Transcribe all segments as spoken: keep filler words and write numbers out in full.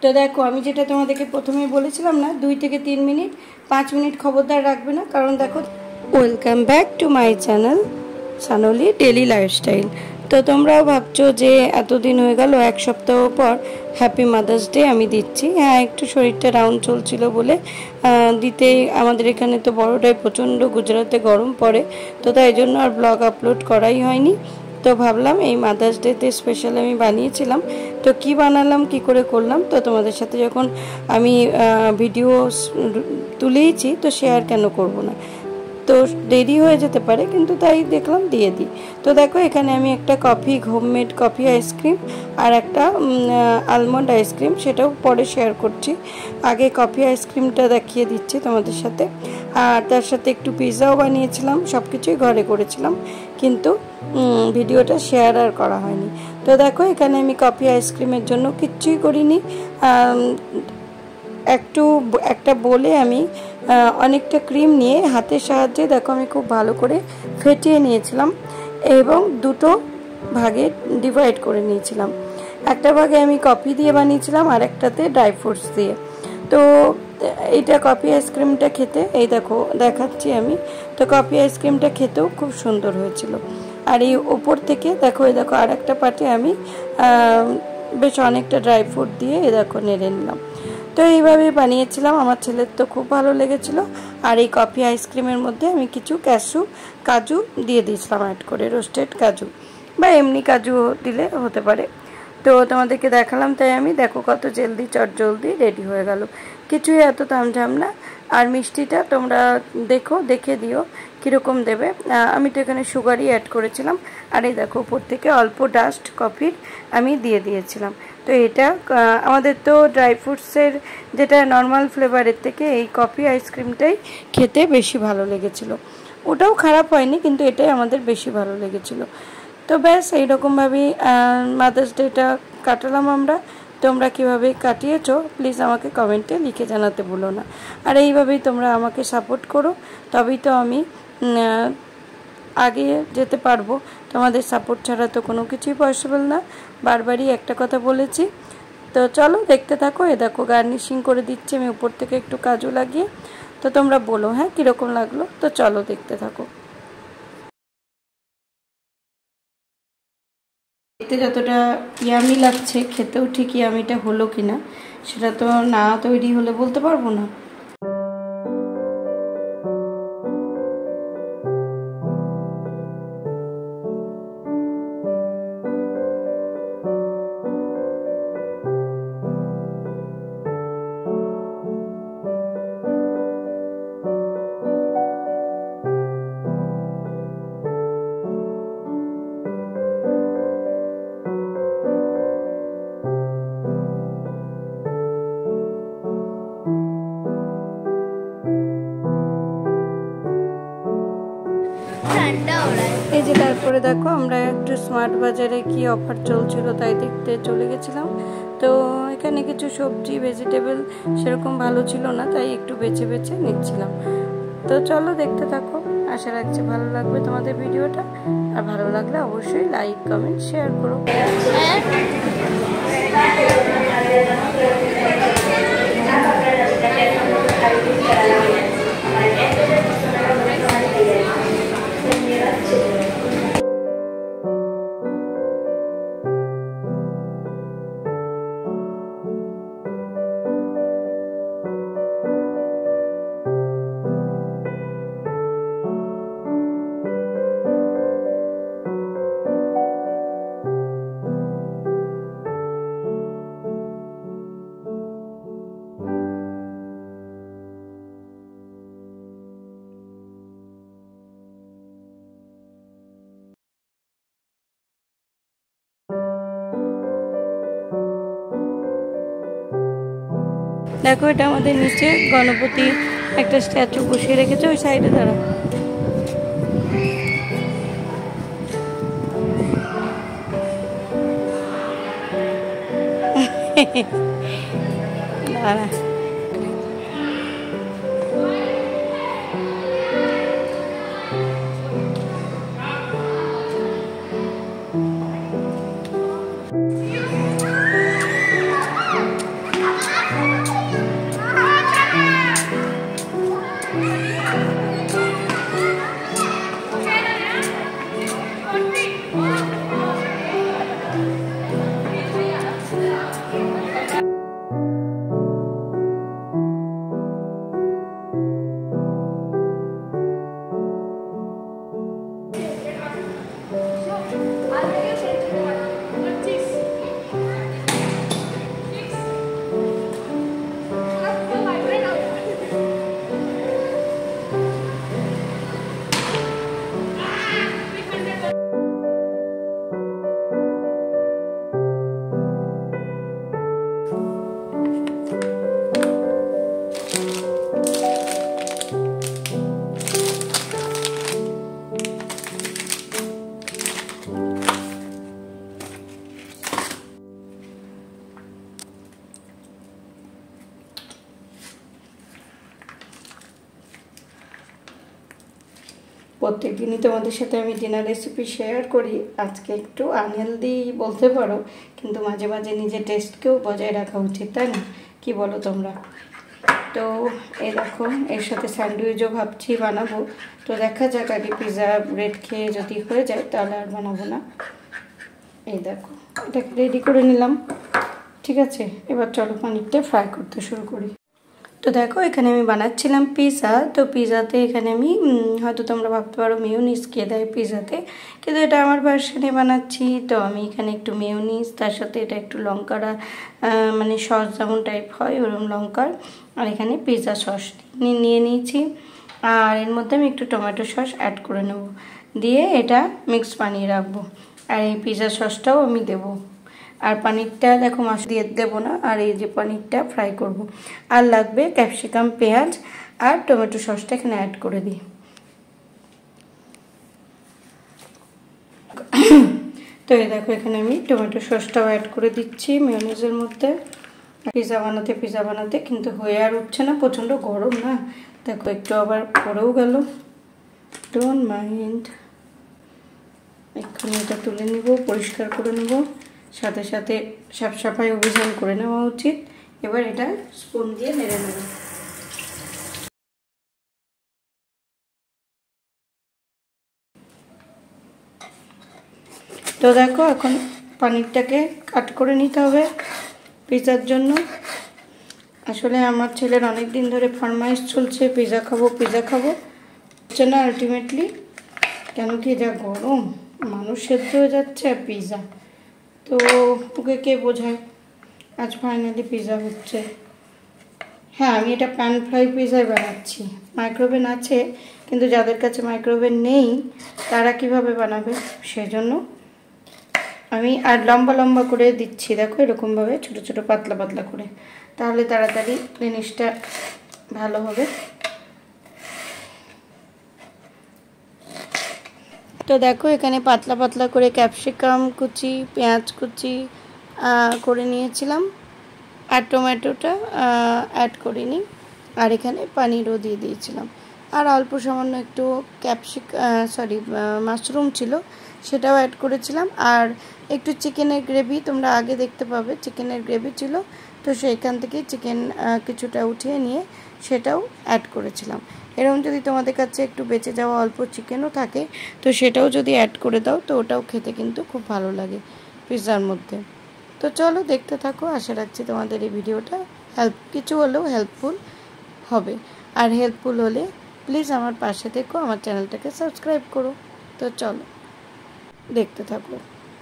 তো দেখো আমি যেটা তোমাদেরকে প্রথমেই বলেছিলাম না, দুই থেকে তিন মিনিট পাঁচ মিনিট খবরদার রাখবে না, কারণ দেখো। Welcome back to my channel সানলি ডেলি লাইফস্টাইল। তো তোমরাও ভাবছো যে এতদিন হয়ে গেল, এক সপ্তাহ পর হ্যাপি মাদার্স ডে আমি দিচ্ছি। হ্যাঁ, একটু শরীরটা ডাউন চলছিল বলে দিতে, আমাদের এখানে তো বড়টাই প্রচণ্ড গুজরাটে গরম পড়ে, তো তাই জন্য আর ব্লগ আপলোড করাই হয়নি। তো ভাবলাম এই মাদার্স ডেতে স্পেশাল আমি বানিয়েছিলাম। তো কি বানালাম, কি করে করলাম, তো তোমাদের সাথে যখন আমি ভিডিও তুলেইছি তো শেয়ার কেন করব না। তো দেরি হয়ে যেতে পারে, কিন্তু তাই দেখলাম দিয়ে দিই। তো দেখো এখানে আমি একটা কফি, হোমমেড কফি আইসক্রিম আর একটা আলমন্ড আইসক্রিম, সেটাও পরে শেয়ার করছি। আগে কফি আইসক্রিমটা দেখিয়ে দিচ্ছি তোমাদের সাথে। আর তার সাথে একটু পিৎজাও বানিয়েছিলাম, সব কিছুই ঘরে করেছিলাম, কিন্তু ভিডিওটা শেয়ার আর করা হয়নি। তো দেখো এখানে আমি কফি আইসক্রিমের জন্য কিচ্ছুই করিনি। একটু একটা বলে আমি অনেকটা ক্রিম নিয়ে হাতের সাহায্যে দেখো আমি খুব ভালো করে ফেটিয়ে নিয়েছিলাম এবং দুটো ভাগে ডিভাইড করে নিয়েছিলাম। একটা ভাগে আমি কফি দিয়ে বানিয়েছিলাম আর একটাতে ড্রাই ফ্রুটস দিয়ে। তো এইটা কফি আইসক্রিমটা খেতে, এই দেখো দেখাচ্ছি আমি, তো কফি আইসক্রিমটা খেতেও খুব সুন্দর হয়েছিল। আর এই ওপর থেকে দেখো, এই দেখো আর একটা পাটে আমি বেশ অনেকটা ড্রাই ফ্রুট দিয়ে এ দেখো নেড়ে নিলাম। তো এইভাবে বানিয়েছিলাম, আমার ছেলের তো খুব ভালো লেগেছিল। আর এই কফি আইসক্রিমের মধ্যে আমি কিছু ক্যাশু কাজু দিয়ে দিয়েছিলাম অ্যাড করে, রোস্টেড কাজু বা এমনি কাজু দিলে হতে পারে। তো তোমাদেরকে দেখালাম, তাই আমি দেখো কত জলদি চট জলদি রেডি হয়ে গেল, কিছুই এত তামঝাম না। আর মিষ্টিটা তোমরা দেখো, দেখে দিও কীরকম দেবে। আমি তো এখানে সুগারই অ্যাড করেছিলাম। আর এই দেখো উপর থেকে অল্প ডাস্ট কফির আমি দিয়ে দিয়েছিলাম। তো এটা আমাদের তো ড্রাই ফ্রুটসের যেটা নর্মাল ফ্লেভারের থেকে এই কফি আইসক্রিমটাই খেতে বেশি ভালো লেগেছিলো। ওটাও খারাপ হয়নি, কিন্তু এটাই আমাদের বেশি ভালো লেগেছিলো। তো ব্যাস এইরকমভাবেই মাদার্স ডেটা কাটালাম আমরা। তোমরা কীভাবে কাটিয়েছো প্লিজ আমাকে কমেন্টে লিখে জানাতে ভুলো না। আর এইভাবেই তোমরা আমাকে সাপোর্ট করো, তবেই তো আমি আগে যেতে পারবো। তোমাদের সাপোর্ট ছাড়া তো কোনো কিছুই পসিবল না, বারবারই একটা কথা বলেছি। তো চলো দেখতে থাকো। এ দেখো গার্নিশিং করে দিচ্ছি আমি উপর থেকে একটু কাজু লাগিয়ে। তো তোমরা বলো হ্যাঁ কীরকম লাগলো। তো চলো দেখতে থাকো। দেখতে যতটা ইয়ামি লাগছে, খেতেও ঠিক ইয়ামিটা হলো কিনা সেটা তো না তৈরি হলে বলতে পারবো না। এই যে তারপরে দেখো আমরা একটু স্মার্ট বাজারে কি অফার চলছিল তাই দেখতে চলে গেছিলাম। তো এখানে কিছু সবজি ভেজিটেবল সেরকম ভালো ছিল না, তাই একটু বেছে বেছে নিচ্ছিলাম। তো চলো দেখতে থাকো, আশা রাখছি ভালো লাগবে তোমাদের ভিডিওটা। আর ভালো লাগলে অবশ্যই লাইক কমেন্ট শেয়ার করো। দেখো এটা আমাদের নিচে গণপতি একটা স্ট্যাচু বসিয়ে রেখেছে, ওই সাইডে দাঁড়া। দাঁড়া প্রত্যেক দিনই তোমাদের সাথে আমি ডিনার রেসিপি শেয়ার করি, আজকে একটু আনহেলদি বলতে পারো, কিন্তু মাঝে মাঝে নিজের টেস্টকেও বজায় রাখা উচিত, তাই না? কি বলো তোমরা? তো এই দেখো, এর সাথে স্যান্ডউইচও ভাবছি বানাবো। তো দেখা যাক, আগে পিৎজা ব্রেড খেয়ে যদি হয়ে যায় তাহলে আর বানাবো না। এই দেখো, এটাকে রেডি করে নিলাম। ঠিক আছে, এবার চলো পানিরটা ফ্রাই করতে শুরু করি। তো দেখো, এখানে আমি বানাচ্ছিলাম পিৎজা। তো পিৎজাতে এখানে আমি হয়তো তোমরা ভাবতে পারো মেয়োনিজ কে দেয় পিৎজাতে, কিন্তু এটা আমার ভার্সনে বানাচ্ছি। তো আমি এখানে একটু মেয়োনিজ, তার সাথে এটা একটু লঙ্কার মানে সস যেমন টাইপ হয় ওরকম লঙ্কার, আর এখানে পিৎজা সস নিয়ে নিয়েছি। আর এর মধ্যে আমি একটু টমেটো সস অ্যাড করে নেব, দিয়ে এটা মিক্স বানিয়ে রাখবো। আর এই পিৎজা সসটাও আমি দেবো। আর পানিরটা দেখো মাছ দিয়ে দেবো না, আর এই যে পানিরটা ফ্রাই করব। আর লাগবে ক্যাপসিকাম, পেঁয়াজ আর টমেটো সসটা এখানে অ্যাড করে দিই। তো এই দেখো, এখানে আমি টমেটো সসটাও অ্যাড করে দিচ্ছি মেয়োনিজের মধ্যে। পিৎজা বানাতে পিৎজা বানাতে কিন্তু হয়ে আর উঠছে না, প্রচণ্ড গরম না। দেখো একটু আবার পড়েও গেল, ডোন্ট মাইন্ড। এক্ষুনি এটা তুলে নিব, পরিষ্কার করে নেব, সাথে সাথে সাফ সাফাই অভিযান করে নেওয়া উচিত। এবার এটা স্পুন দিয়ে নেড়ে নেব। তো দেখো, এখন পানিরটাকে কাট করে নিতে হবে পিৎজার জন্য। আসলে আমার ছেলের অনেক দিন ধরে ফরমাইশ চলছে, পিৎজা খাবো পিৎজা খাবো, হচ্ছে না আলটিমেটলি। কেন কি যা গরম, মানুষ সেদ্ধ হয়ে যাচ্ছে আর পিৎজা, তো ওকে কে বোঝায়। আজ ফাইনালি পিৎজা হচ্ছে। হ্যাঁ, আমি এটা প্যান ফ্রাই পিৎজাই বানাচ্ছি। মাইক্রোওভেন আছে, কিন্তু যাদের কাছে মাইক্রোওভেন নেই তারা কিভাবে বানাবে, সেজন্য আমি আর লম্বা লম্বা করে দিচ্ছি। দেখো এরকমভাবে ছোট ছোট পাতলা পাতলা করে, তাহলে তাড়াতাড়ি জিনিসটা ভালো হবে। তো দেখো, এখানে পাতলা পাতলা করে ক্যাপসিকাম কুচি, পেঁয়াজ কুচি করে নিয়েছিলাম, আর টমেটোটা অ্যাড করিনি। আর এখানে পানিরও দিয়ে দিয়েছিলাম, আর অল্প সামান্য একটু ক্যাপসিক সরি মাশরুম ছিল, সেটাও অ্যাড করেছিলাম। আর একটু চিকেনের গ্রেভি তোমরা আগে দেখতে পাবে, চিকেনের গ্রেভি ছিল, তো সেইখান থেকে চিকেন কিছুটা উঠিয়ে নিয়ে সেটাও অ্যাড করেছিলাম। এরকম যদি তোমাদের কাছে একটু বেঁচে যাওয়া অল্প চিকেনও থাকে, তো সেটাও যদি অ্যাড করে দাও, তো ওটাও খেতে কিন্তু খুব ভালো লাগে পিৎজার মধ্যে। তো চলো দেখতে থাকো, আশা রাখছি তোমাদের এই ভিডিওটা হেল্প কিছু হলেও হেল্পফুল হবে। আর হেল্পফুল হলে প্লিজ আমার পাশে থেকো, আমার চ্যানেলটাকে সাবস্ক্রাইব করো। তো চলো দেখতে থাকো।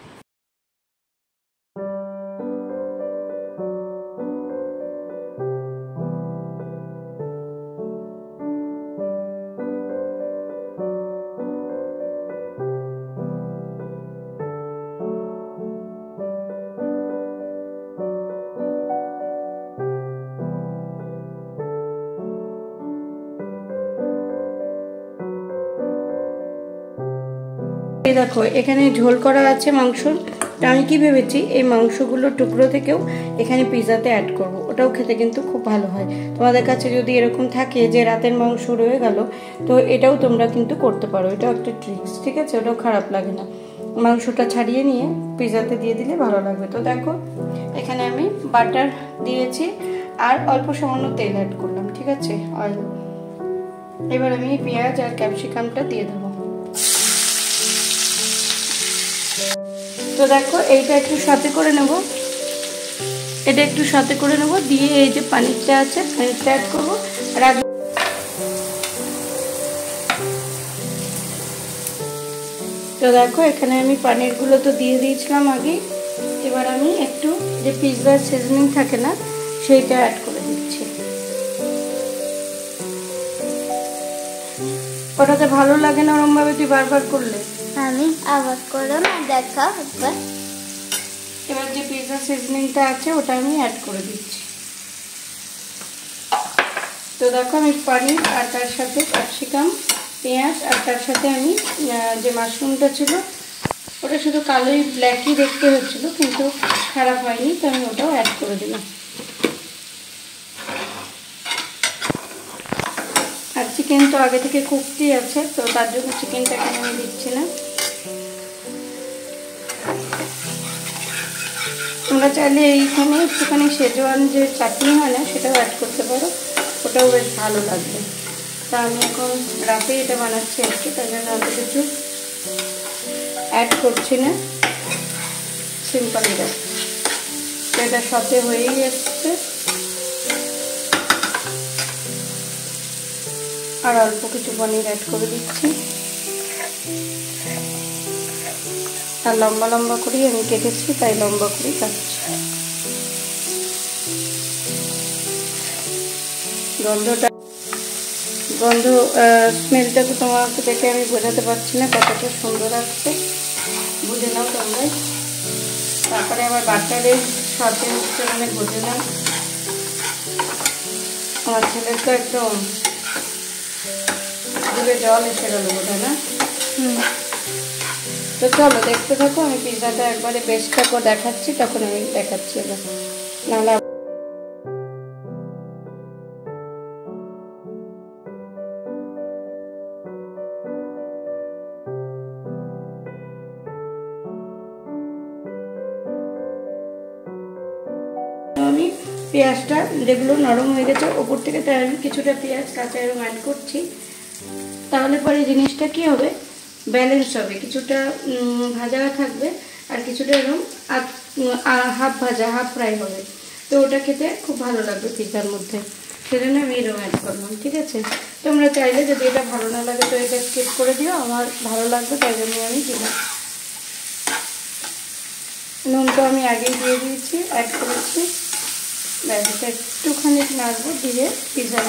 এই দেখো, এখানে ঝোল করা আছে মাংসর। আমি কি ভেবেছি, এই মাংসগুলো টুকরো থেকেও এখানে পিৎজাতে অ্যাড করব, ওটাও খেতে কিন্তু খুব ভালো হয়। তোমাদের কাছে যদি এরকম থাকে যে রাতের মাংস রয়ে গেল, তো এটাও তোমরা কিন্তু করতে পারো, এটাও একটা ট্রিক্স। ঠিক আছে, ওটাও খারাপ লাগে না, মাংসটা ছাড়িয়ে নিয়ে পিৎজাতে দিয়ে দিলে ভালো লাগবে। তো দেখো, এখানে আমি বাটার দিয়েছি আর অল্প সামান্য তেল অ্যাড করলাম। ঠিক আছে, অয়েল। এবার আমি পেঁয়াজ আর ক্যাপসিকামটা দিয়ে দেবো। তো দেখো, এইটা একটু সাথে করে নেব, এটা একটু সাথে করে নেব, দিয়ে এই যে পানিরটা আছে পানিরটা অ্যাড করবো। আর আগে তো দেখো, এখানে আমি পানিরগুলো তো দিয়ে দিয়েছিলাম আগে। এবার আমি একটু যে পিৎজার সিজনিং থাকে না, সেইটা অ্যাড করে দিচ্ছি। ওটাতে ভালো লাগে না ওরকম ভাবে তুই বারবার করলে। আমি আবার করো না, দেখা একবার। এবার যে পিৎজা সিজনিংটা আছে ওটা আমি অ্যাড করে দিচ্ছি। তো দেখো, আমি পানির আর তার সাথে ক্যাপসিকাম, পেঁয়াজ আর তার সাথে আমি যে মাশরুমটা ছিল, ওটা শুধু কালোই ব্ল্যাকই দেখতে হচ্ছিল, কিন্তু খারাপ হয়নি, তো আমি ওটাও অ্যাড করে দিলাম। আর চিকেন তো আগে থেকে কুকটি আছে, তো তার জন্য চিকেনটা এখানে আমি দিচ্ছি না। তোমরা চাইলে এইখানে একটুখানি শেজওয়ান যে চাটনি হয় না সেটাও অ্যাড করতে পারো, ওটাও বেশ ভালো লাগবে। তা আমি এখন রাতে এটা বানাচ্ছি আর কি, তাই জন্য অত কিছু অ্যাড করছি না, সিম্পল এটা। তো এটা সাথে হয়েই এসছে, আর অল্প কিছু পনির অ্যাড করে দিচ্ছি। আর লম্বা লম্বা করেই আমি কেটেছি, তাই লম্বা করেই কাটছি। গন্ধটা গন্ধ স্মেলটা তো তোমাকে দেখে আমি বোঝাতে পারছি না কতটা সুন্দর আসছে, বুঝে নাও তোমরাই। তারপরে আবার বাচ্চাদের সাথে হচ্ছে মানে বুঝে নাও। আমার ছেলের তো একদম জিভে জল এসে গেল বোধ হয় না। হুম, তো চলো দেখতে থাকো, আমি পিৎজাটা একবারে বেশটা করে দেখাচ্ছি, তখন আমি দেখাচ্ছি এবার, নাহলে আমি পেঁয়াজটা যেগুলো নরম হয়ে গেছে ওপর থেকে, তাই আমি কিছুটা পেঁয়াজ কাঁচা এবং অ্যাড করছি। তাহলে পরে জিনিসটা কি হবে, ব্যালেন্স হবে, কিছুটা ভাজা থাকবে আর কিছুটা এরকম হাফ ভাজা হাফ ফ্রাই হবে, তো ওটা খেতে খুব ভালো লাগবে পিৎজার মধ্যে, সেজন্য আমি এরকম অ্যাড করলাম। ঠিক আছে, তোমরা চাইলে যদি এটা ভালো না লাগে তো এটা স্কিপ করে দিও, আমার ভালো লাগবে তাই জন্য আমি দিলাম। নুন তো আমি আগেই দিয়ে দিয়েছি, অ্যাড করেছি, ব্যাস এটা একটুখানি নাড়বো দিয়ে পিৎজা।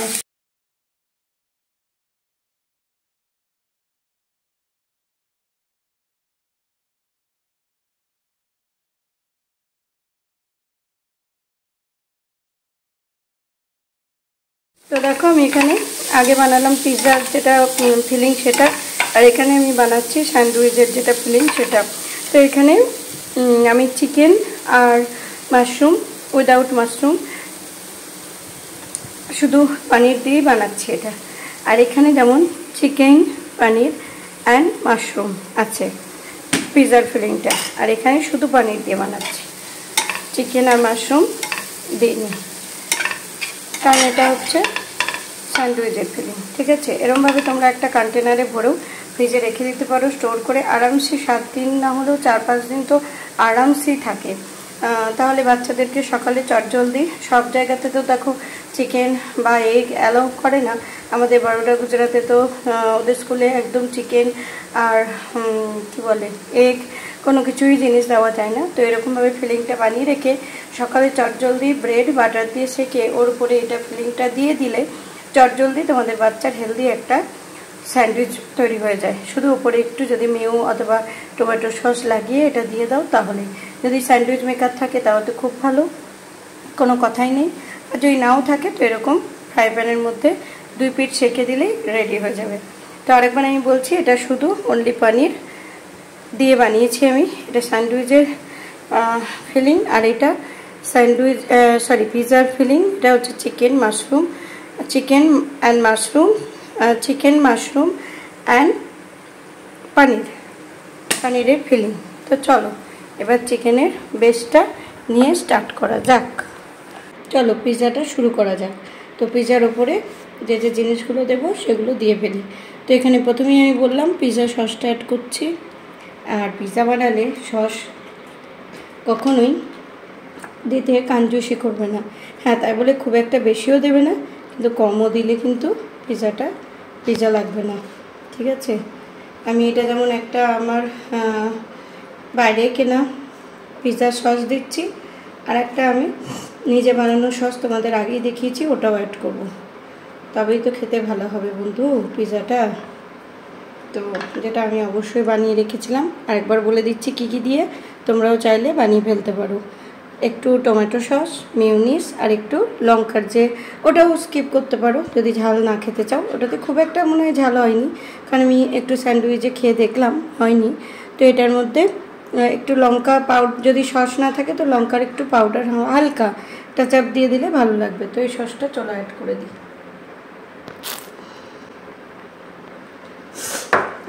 তো দেখো আমি এখানে আগে বানালাম পিৎজার যেটা ফিলিং সেটা, আর এখানে আমি বানাচ্ছি স্যান্ডউইচের যেটা ফিলিং সেটা। তো এখানে আমি চিকেন আর মাশরুম উইদাউট মাশরুম শুধু পানির দিয়েই বানাচ্ছি এটা। আর এখানে যেমন চিকেন পানির অ্যান্ড মাশরুম আছে পিৎজার ফিলিংটা, আর এখানে শুধু পানির দিয়ে বানাচ্ছি, চিকেন আর মাশরুম দিইনি, কারণ এটা হচ্ছে স্যান্ডউইচের ফিলিং। ঠিক আছে, এরকমভাবে তোমরা একটা কন্টেনারে ভরেও ফ্রিজে রেখে দিতে পারো স্টোর করে, আরামসে সাত দিন না হলেও চার পাঁচ দিন তো আরামসেই থাকে। তাহলে বাচ্চাদেরকে সকালে চটজলদি, সব জায়গাতে তো দেখো চিকেন বা এগ অ্যালাউ করে না, আমাদের বড়োটা গুজরাতে তো ওদের স্কুলে একদম চিকেন আর কি বলে এগ কোনো কিছুই জিনিস দেওয়া যায় না। তো এরকমভাবে ফিলিংটা বানিয়ে রেখে সকালে চটজলদি ব্রেড বাটার দিয়ে সেঁকে ওর উপরে এটা ফিলিংটা দিয়ে দিলে চটজলদি তোমাদের বাচ্চার হেলদি একটা স্যান্ডউইচ তৈরি হয়ে যায়। শুধু উপরে একটু যদি মেয়ো অথবা টমেটো সস লাগিয়ে এটা দিয়ে দাও, তাহলে যদি স্যান্ডউইচ মেকার থাকে তাহলে তো খুব ভালো, কোনো কথাই নেই। আর যদি নাও থাকে তো এরকম ফ্রাই প্যানের মধ্যে দুই পিঠ সেঁকে দিলেই রেডি হয়ে যাবে। তো আরেকবার আমি বলছি, এটা শুধু অনলি পানির দিয়ে বানিয়েছি আমি, এটা স্যান্ডউইচের ফিলিং, আর এটা স্যান্ডউইচ সরি পিৎজার ফিলিং। এটা হচ্ছে chicken mushroom chicken and mushroom chicken mushroom and paneer পানিরের ফিলিং। তো চলো এবার চিকেনের বেসটা নিয়ে স্টার্ট করা যাক। চলো পিৎজাটা শুরু করা যাক। তো পিৎজার ওপরে যে যে জিনিসগুলো দেবো সেগুলো দিয়ে ফেলি। তো এখানে প্রথমেই আমি বললাম পিৎজা সসটা অ্যাড করছি। আর পিৎজা বানালে সস কখনোই দিতে কাঞ্জুসি করবে না। হ্যাঁ, তাই বলে খুব একটা বেশিও দেবে না, কিন্তু কমও দিলে কিন্তু পিৎজাটা পিৎজা লাগবে না। ঠিক আছে, আমি এটা যেমন একটা আমার বাইরে কেনা পিৎজা সস দিচ্ছি, আর একটা আমি নিজে বানানো সস তোমাদের আগেই দেখিয়েছি, ওটাও অ্যাড করবো, তবেই তো খেতে ভালো হবে বন্ধু পিৎজাটা। তো যেটা আমি অবশ্যই বানিয়ে রেখেছিলাম, আরেকবার বলে দিচ্ছি কি কি দিয়ে তোমরাও চাইলে বানিয়ে ফেলতে পারো। একটু টমেটো সস, মিউনিস, আর একটু লঙ্কার যে ওটাও স্কিপ করতে পারো যদি ঝাল না খেতে চাও। ওটাতে খুব একটা মনে হয় ঝাল হয়নি, কারণ আমি একটু স্যান্ডউইচে খেয়ে দেখলাম হয়নি। তো এটার মধ্যে একটু লঙ্কা পাউডার, যদি সস না থাকে তো লঙ্কার একটু পাউডার হালকা টাচ আপ দিয়ে দিলে ভালো লাগবে। তো এই সসটা চলো অ্যাড করে দিই।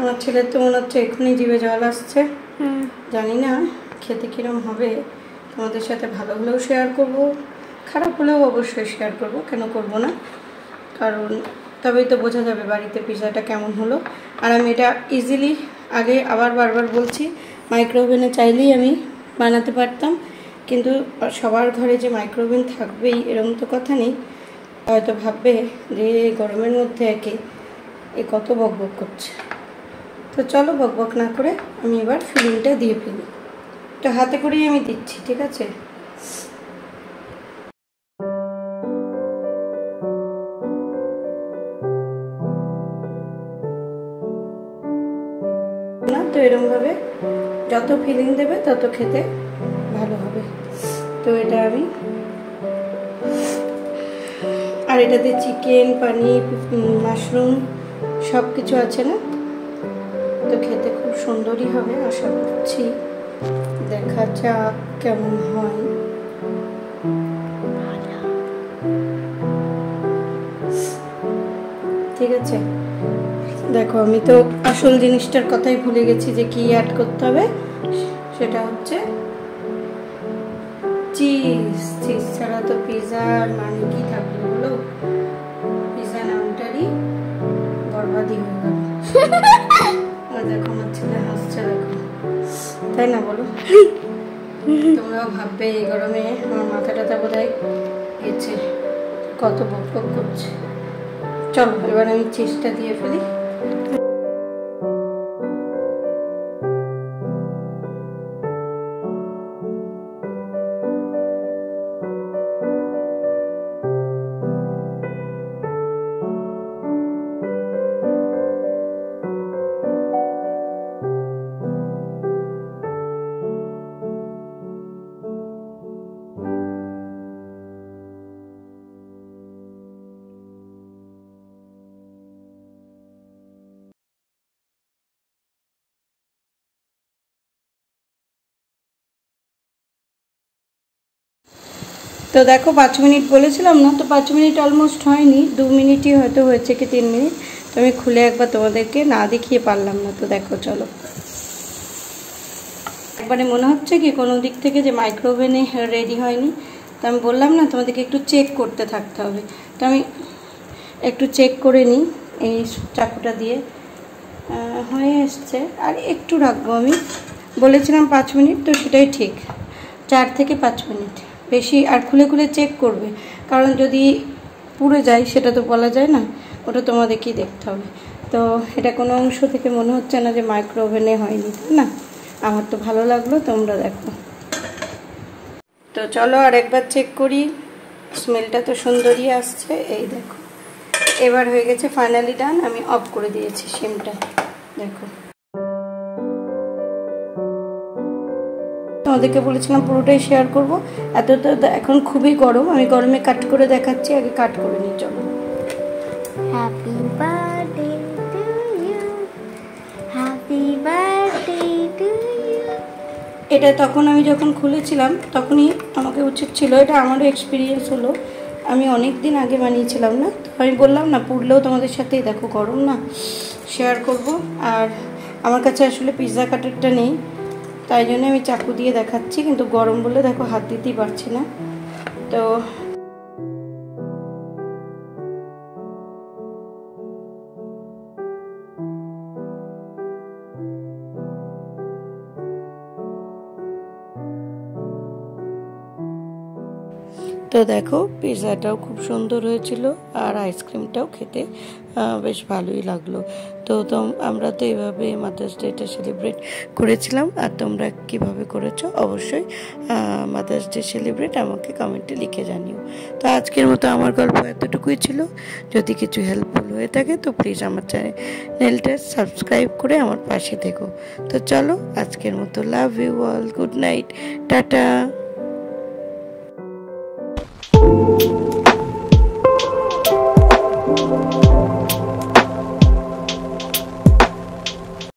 আমার ছেলের তো মনে হচ্ছে এখনই জিভে জল আসছে। জানি না খেতে কিরম হবে, তোমাদের সাথে ভালো হলেও শেয়ার করব, খারাপ হলেও অবশ্যই শেয়ার করব, কেন করব না, কারণ তবেই তো বোঝা যাবে বাড়িতে পিৎজাটা কেমন হলো। আর আমি এটা ইজিলি আগে আবার বারবার বলছি, মাইক্রোওভেনে চাইলেই আমি বানাতে পারতাম, কিন্তু সবার ঘরে যে মাইক্রোওভেন থাকবেই এরকম তো কথা নেই। হয়তো ভাববে যে গরমের মধ্যে একে এ কত বক বক করছে। তো চলো বক বক না করে আমি এবার ফিলিংটা দিয়ে ফেলি। তো হাতে করেই আমি দিচ্ছি, ঠিক আছে? না তো এরকমভাবে যত ফিলিং দেবে তত খেতে ভালো হবে। তো এটা আমি, আর এটাতে চিকেন, পানির, মাশরুম সব কিছু আছে না, তো খেতে খুব সুন্দরই হবে আশা করছি। দেখা যাক কেমন হয়। ঠিক আছে, দেখো আমি তো আসল জিনিসটার কথাই ভুলে গেছি যে কি অ্যাড করতে হবে, সেটা হচ্ছে চিজ। চিজ ছাড়া তো পিৎজার মানে কি থাকবে বলো? পিৎজা নামটারই বরবাদি হয়ে গেল। দেখো আমার ছেলে হাসছে, দেখো, তাই না বলো? তোমরাও ভাববে এই গরমে আমার মাথা টাথা বোধহয় গেছে, কত বক বক করছে। চলো এবার আমি চিজটা দিয়ে ফেলি। তো দেখো পাঁচ মিনিট বলেছিলাম না, তো পাঁচ মিনিট অলমোস্ট হয়নি, দু মিনিটই হয়তো হয়েছে কি তিন মিনিট। তো আমি খুলে একবার তোমাদেরকে না দেখিয়ে পারলাম না। তো দেখো চলো, একবারে মনে হচ্ছে কি কোনো দিক থেকে যে মাইক্রোওভেনে রেডি হয়নি। তো আমি বললাম না তোমাদেরকে একটু চেক করতে থাকতে হবে, তো আমি একটু চেক করে নিই এই চাকুটা দিয়ে। হয়ে এসছে, আর একটু রাখবো। আমি বলেছিলাম পাঁচ মিনিট, তো সেটাই ঠিক, চার থেকে পাঁচ মিনিট বেশি। আর খুলে খুলে চেক করবে, কারণ যদি পুড়ে যায় সেটা তো বলা যায় না, ওটা তোমাদেরকেই দেখতে হবে। তো এটা কোনো অংশ থেকে মনে হচ্ছে না যে মাইক্রোওভেনে হয়নি, তাই না? আমার তো ভালো লাগলো, তোমরা দেখো। তো চলো আর একবার চেক করি, স্মেলটা তো সুন্দরই আসছে, এই দেখো এবার হয়ে গেছে ফাইনালি ডান। আমি অফ করে দিয়েছি সিমটা, দেখো। তোমাদেরকে বলেছিলাম পুরোটাই শেয়ার করবো, এত তো এখন খুবই গরম, আমি গরমে কাট করে দেখাচ্ছি, আগে কাট করে নিই। চলো। Happy birthday to you, happy birthday to you. এটা তখন আমি যখন খুলেছিলাম তখনই আমাকে উচিত ছিল, এটা আমারও এক্সপিরিয়েন্স হলো, আমি অনেক দিন আগে বানিয়েছিলাম না, তো আমি বললাম না পুড়লেও তোমাদের সাথেই, দেখো গরম না, শেয়ার করব। আর আমার কাছে আসলে পিৎজা কাটারটা নেই, তাই জন্য আমি চাকু দিয়ে দেখাচ্ছি, কিন্তু গরম বলে দেখো হাত দিতেই পারছি না। তো তো দেখো পিৎজাটাও খুব সুন্দর হয়েছিল, আর আইসক্রিমটাও খেতে বেশ ভালোই লাগলো। তো আমরা তো এইভাবে মাদার্স ডেটা সেলিব্রেট করেছিলাম, আর তোমরা কিভাবে করেছো অবশ্যই মাদার্স ডে সেলিব্রেট আমাকে কমেন্টে লিখে জানিও। তো আজকের মতো আমার গল্প এতটুকুই ছিল, যদি কিছু হেল্পফুল হয়ে থাকে তো প্লিজ আমার চ্যানেলটা সাবস্ক্রাইব করে আমার পাশে থেকো। তো চলো আজকের মতো love you all, good night, tata. Thank you.